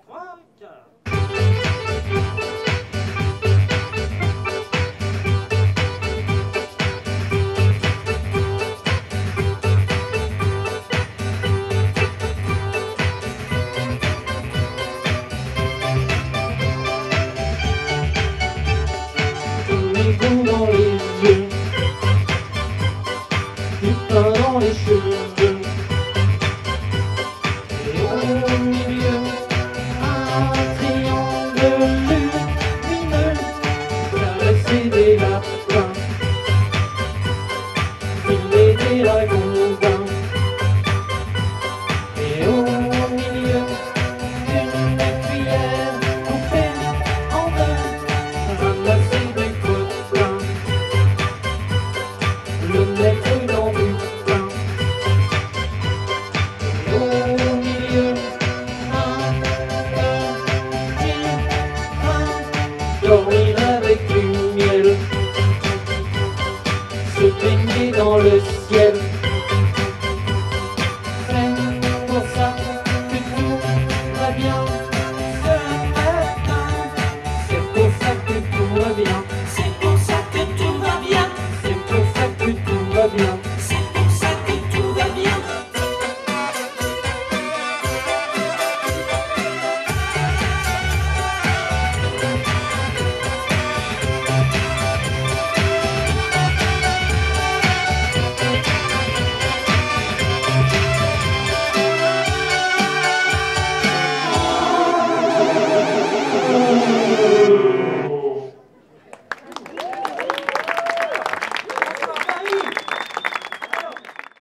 3, 4. Mégot dans les yeux, du pain dans les cheveux, et au milieu, un triangle lumineux, caresser des lapins, filmer des ragondins, et au milieu, une cuillère coupée en deux, ramasser du coquelin, le mettre dans du pain, et au milieu, un petit train, dormir avec du miel, se baigner dans le ciel. C'est pour ça